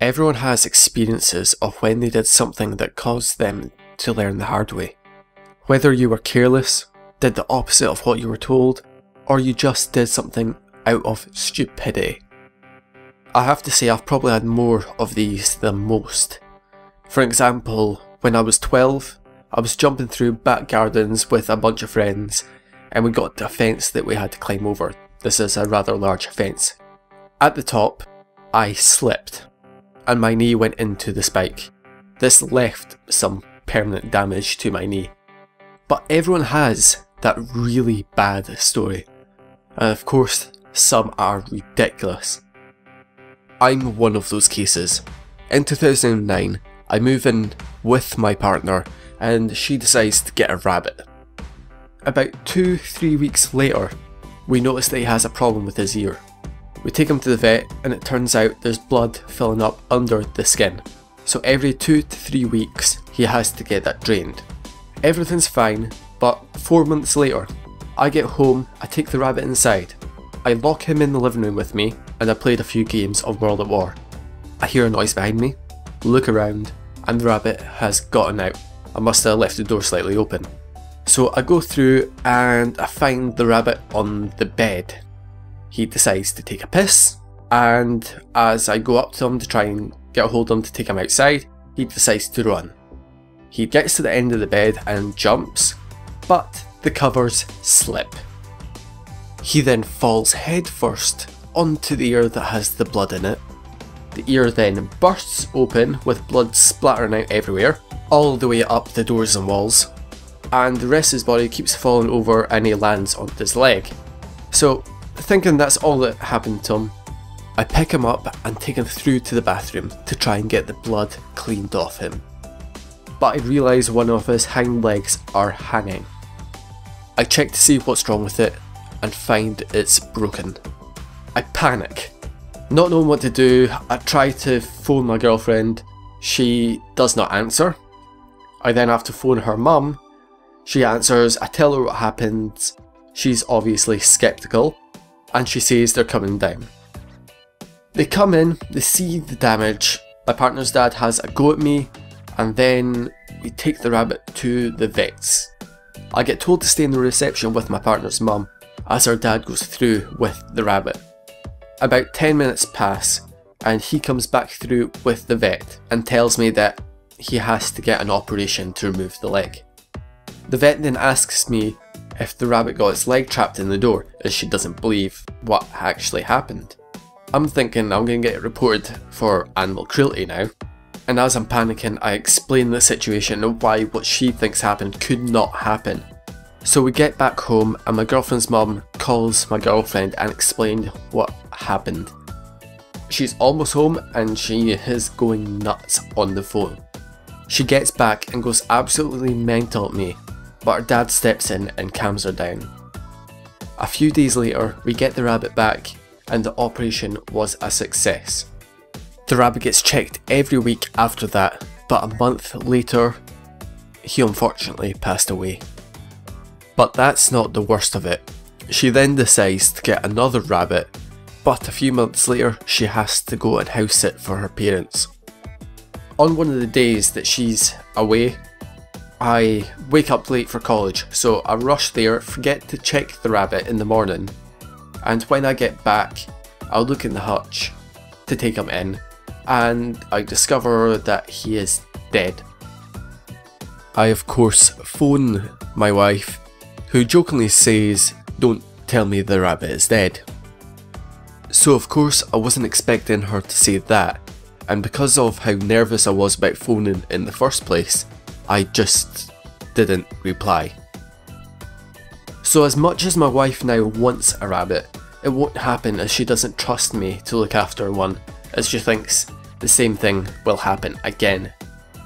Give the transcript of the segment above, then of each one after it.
Everyone has experiences of when they did something that caused them to learn the hard way. Whether you were careless, did the opposite of what you were told, or you just did something out of stupidity. I have to say I've probably had more of these than most. For example, when I was 12, I was jumping through back gardens with a bunch of friends and we got to a fence that we had to climb over. This is a rather large fence. At the top, I slipped and my knee went into the spike. This left some permanent damage to my knee. But everyone has that really bad story. And of course, some are ridiculous. I'm one of those cases. In 2009, I move in with my partner and she decides to get a rabbit. About 2-3 weeks later, we notice that he has a problem with his ear. We take him to the vet and it turns out there's blood filling up under the skin. So every 2 to 3 weeks he has to get that drained. Everything's fine, but 4 months later, I get home, I take the rabbit inside. I lock him in the living room with me and I played a few games of World at War. I hear a noise behind me, look around, and the rabbit has gotten out. I must have left the door slightly open. So I go through and I find the rabbit on the bed. He decides to take a piss, and as I go up to him to try and get a hold of him to take him outside, he decides to run. He gets to the end of the bed and jumps, but the covers slip. He then falls headfirst onto the ear that has the blood in it. The ear then bursts open with blood splattering out everywhere, all the way up the doors and walls, and the rest of his body keeps falling over and he lands on his leg. So, thinking that's all that happened to him, I pick him up and take him through to the bathroom to try and get the blood cleaned off him. But I realise one of his hind legs are hanging. I check to see what's wrong with it and find it's broken. I panic. Not knowing what to do, I try to phone my girlfriend. She does not answer. I then have to phone her mum. She answers, I tell her what happened. She's obviously skeptical and she says they're coming down. They come in, they see the damage. My partner's dad has a go at me and then we take the rabbit to the vets. I get told to stay in the reception with my partner's mum as her dad goes through with the rabbit. About 10 minutes pass and he comes back through with the vet and tells me that he has to get an operation to remove the leg. The vet then asks me if the rabbit got its leg trapped in the door, as she doesn't believe what actually happened. I'm thinking I'm going to get it reported for animal cruelty now, and as I'm panicking I explain the situation and why what she thinks happened could not happen. So we get back home and my girlfriend's mum calls my girlfriend and explained what happened. She's almost home and she is going nuts on the phone. She gets back and goes absolutely mental at me, but her dad steps in and calms her down. A few days later we get the rabbit back and the operation was a success. The rabbit gets checked every week after that, but a month later he unfortunately passed away. But that's not the worst of it. She then decides to get another rabbit, but a few months later she has to go and house sit for her parents. On one of the days that she's away, I wake up late for college, so I rush there, forget to check the rabbit in the morning, and when I get back I'll look in the hutch to take him in and I discover that he is dead. I of course phone my wife, who jokingly says, "Don't tell me the rabbit is dead." So of course I wasn't expecting her to say that, and because of how nervous I was about phoning in the first place, I just didn't reply. So as much as my wife now wants a rabbit, it won't happen as she doesn't trust me to look after one, as she thinks the same thing will happen again.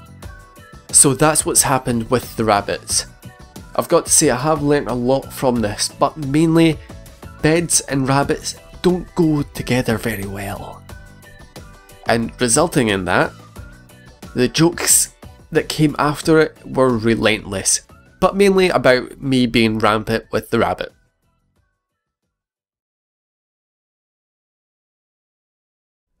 So that's what's happened with the rabbits. I've got to say I have learnt a lot from this, but mainly beds and rabbits don't go together very well. And resulting in that, the jokes that came after it were relentless, but mainly about me being rampant with the rabbit.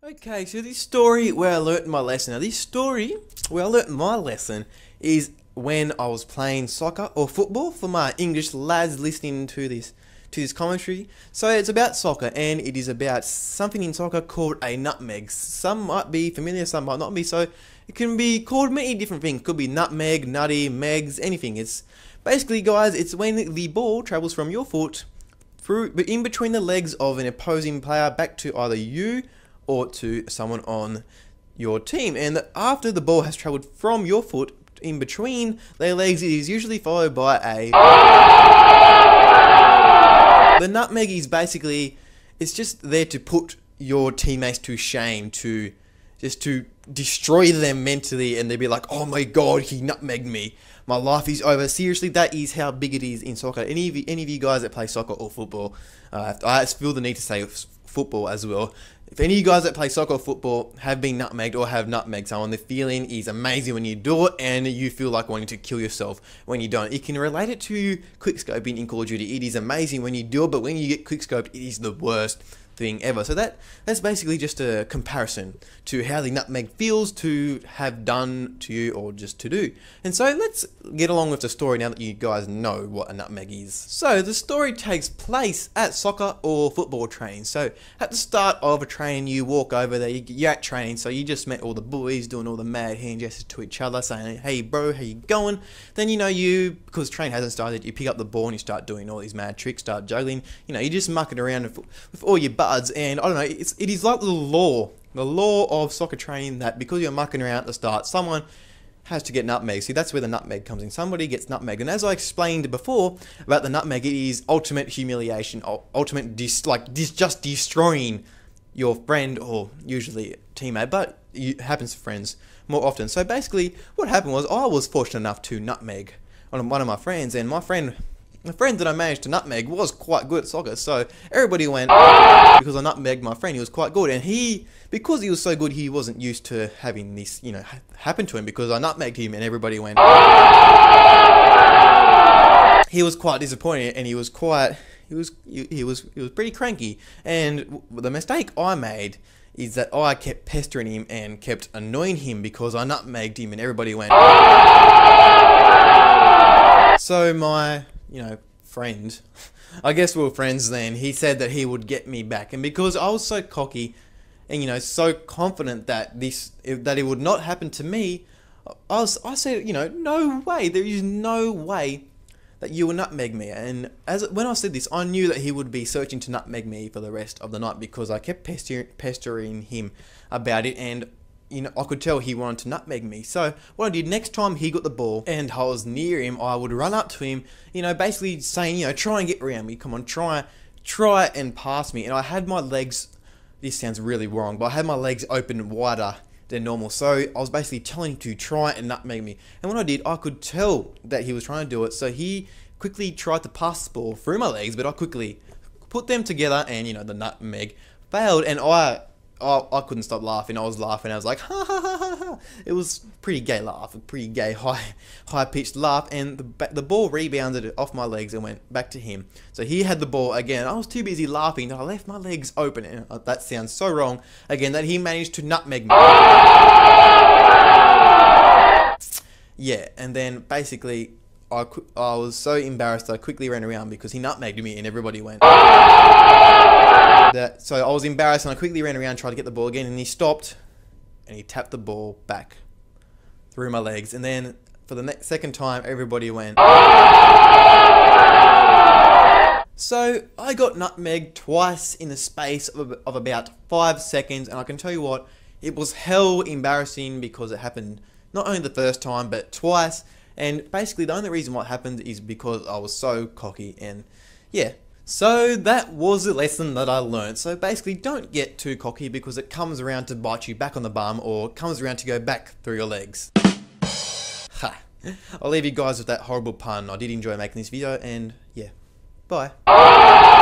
Okay, so this story where I learnt my lesson. Now, this story where I learnt my lesson is when I was playing soccer or football for my English lads listening to this commentary. So it's about soccer, and it is about something in soccer called a nutmeg. Some might be familiar, some might not be. So it can be called many different things. Could be nutmeg, nutty, megs, anything. It's basically, guys, it's when the ball travels from your foot through, but in between the legs of an opposing player back to either you or to someone on your team. And after the ball has travelled from your foot in between their legs, it is usually followed by a... The nutmeg is basically, it's just there to put your teammates to shame, to destroy them mentally, and they'd be like, oh my god, he nutmegged me, my life is over. Seriously, that is how big it is in soccer. Any of you guys that play soccer or football, I feel the need to say football as well. If any of you guys that play soccer or football have been nutmegged or have nutmegged someone, the feeling is amazing when you do it, and you feel like wanting to kill yourself when you don't. You can relate it to quickscoping in Call of Duty. It is amazing when you do it, but when you get quickscoped, it is the worst thing ever. So that's basically just a comparison to how the nutmeg feels to have done to you or just to do. And so let's get along with the story now that you guys know what a nutmeg is. So the story takes place at soccer or football training. So at the start of a training, you walk over there, you're at training, so you just met all the boys doing all the mad hand gestures to each other, saying, hey bro, how you going? Then because training hasn't started, you pick up the ball and you start doing all these mad tricks, start juggling, you're just mucking around with all your buds. And I don't know, it is like the law of soccer training, that because you're mucking around at the start, someone has to get nutmeg. See, that's where the nutmeg comes in. Somebody gets nutmeg, and as I explained before about the nutmeg, it is ultimate humiliation, ultimate just destroying your friend or usually teammate, but it happens to friends more often. So basically, what happened was I was fortunate enough to nutmeg one of my friends, and the friend that I managed to nutmeg was quite good at soccer, so everybody went, because I nutmegged my friend, he was quite good, and because he was so good, he wasn't used to having this, happen to him, because I nutmegged him and everybody went. He was quite disappointed, and he was pretty cranky, and the mistake I made is that I kept pestering him and kept annoying him because I nutmegged him and everybody went. So my friend, I guess we were friends then, he said that he would get me back, and because I was so cocky and so confident that it would not happen to me, I said, no way, there is no way that you will nutmeg me. And when I said this, I knew that he would be searching to nutmeg me for the rest of the night, because I kept pestering him about it, and I could tell he wanted to nutmeg me. So what I did, next time he got the ball and I was near him, I would run up to him, basically saying, try and get around me. Come on, try and pass me. And I had my legs, this sounds really wrong, but I had my legs open wider than normal. So I was basically telling him to try and nutmeg me. And when I did, I could tell that he was trying to do it. So he quickly tried to pass the ball through my legs, but I quickly put them together, and the nutmeg failed, and I couldn't stop laughing. I was laughing. I was like, ha ha ha ha ha. It was a pretty gay laugh, a pretty gay high pitched laugh, and the ball rebounded off my legs and went back to him. So he had the ball again. I was too busy laughing that I left my legs open, and that sounds so wrong. Again, that he managed to nutmeg me. Yeah, and then basically I was so embarrassed that I quickly ran around because he nutmegged me and everybody went. So I was embarrassed and I quickly ran around, tried to get the ball again, and he stopped and he tapped the ball back through my legs, and then for the second time everybody went. So I got nutmegged twice in the space of about 5 seconds, and I can tell you what, it was hell embarrassing because it happened not only the first time but twice. And basically the only reason why it happened is because I was so cocky, and yeah. So that was a lesson that I learned. So basically, don't get too cocky because it comes around to bite you back on the bum, or comes around to go back through your legs. Ha. I'll leave you guys with that horrible pun. I did enjoy making this video, and yeah. Bye.